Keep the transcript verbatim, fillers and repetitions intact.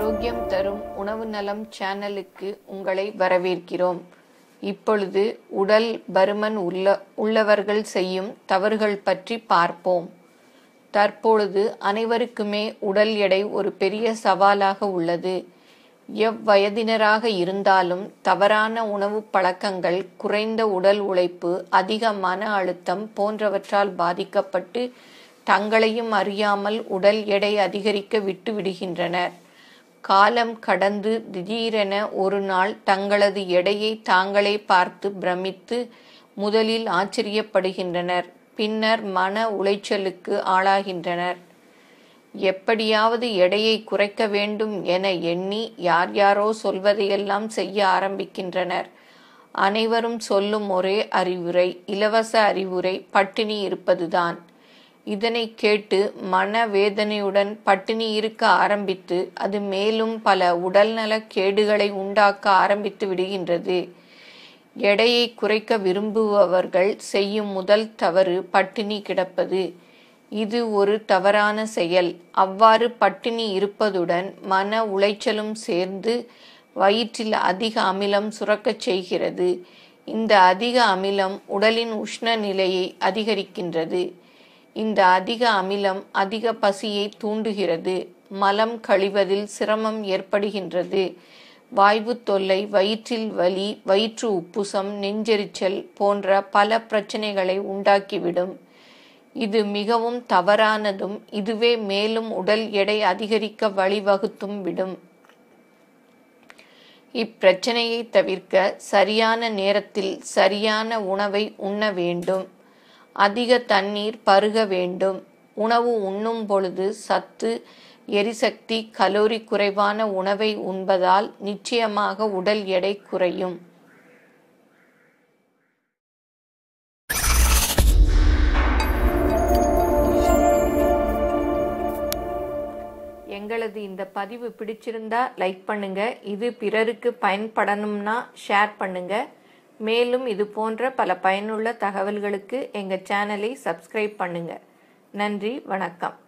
ஆரோக்கியம் தரும் உணவு நலம் சேனலுக்கு உங்களை வரவேற்கிறோம். இப்பொழுது உடல் பருமன் உள்ள உள்ளவர்கள் செய்யும் தவறுகள் பற்றி பார்ப்போம். தற்பொழுது அனைவருக்குமே உடல் எடை ஒரு பெரிய சவாலாக உள்ளது. எவ்வயதினராக இருந்தாலும் தவறான உணவு பழக்கங்கள், குறைந்த உடல் உழைப்பு, அதிக மன அழுத்தம் போன்றவற்றால் பாதிக்கப்பட்டு தங்களையும் அறியாமல் உடல் எடை அதிகரிக்க விட்டு விடுகின்றனர். காலம் கடந்து திடீரென ஒரு நாள் தங்களது எடையை தாங்களே பார்த்து பிரமித்து முதலில் ஆச்சரியப்படுகின்றனர். பின்னர் மன உளைச்சலுக்கு ஆளாகின்றனர். எப்படியாவது எடையை குறைக்க வேண்டும் என எண்ணி யார் யாரோ சொல்வதையெல்லாம் செய்ய ஆரம்பிக்கின்றனர். அனைவரும் சொல்லும் ஒரே அறிவுரை, இலவச அறிவுரை, பட்டினி இருப்பதுதான். இதனை கேட்டு மன வேதனையுடன் பட்டினி இருக்க ஆரம்பித்து அது மேலும் பல உடல்நல கேடுகளை உண்டாக்க ஆரம்பித்து விடுகின்றது. எடையை குறைக்க விரும்புபவர்கள் செய்யும் முதல் தவறு பட்டினி கிடப்பது. இது ஒரு தவறான செயல். அவ்வாறு பட்டினி இருப்பதுடன் மன உளைச்சலும் சேர்ந்து வயிற்றில் அதிக அமிலம் சுரக்கச் செய்கிறது. இந்த அதிக அமிலம் உடலின் உஷ்ண நிலையை அதிகரிக்கின்றது. இந்த அதிக அமிலம் அதிக பசியை தூண்டுகிறது. மலம் கழிவதில் சிரமம் ஏற்படுகின்றது. வாய்வு தொல்லை, வயிற்றில் வலி, வயிற்று உப்புசம், நெஞ்செரிச்சல் போன்ற பல பிரச்சனைகளை உண்டாக்கிவிடும். இது மிகவும் தவறானதும் இதுவே மேலும் உடல் எடை அதிகரிக்க வழிவகுத்தும் விடும். இப்பிரச்சனையை தவிர்க்க சரியான நேரத்தில் சரியான உணவை உண்ண வேண்டும். அதிக தண்ணீர் பருக வேண்டும். உணவு உண்ணும் பொழுது சத்து, எரிசக்தி, கலோரி குறைவான உணவை உண்பதால் நிச்சயமாக உடல் எடை குறையும். எங்களது இந்த பதிவு பிடிச்சிருந்தா லைக் பண்ணுங்க. இது பிறருக்கு பயன்படணும்னா ஷேர் பண்ணுங்க. மேலும் இது போன்ற பல பயனுள்ள தகவல்களுக்கு எங்கள் சேனலை சப்ஸ்கிரைப் பண்ணுங்க. நன்றி, வணக்கம்.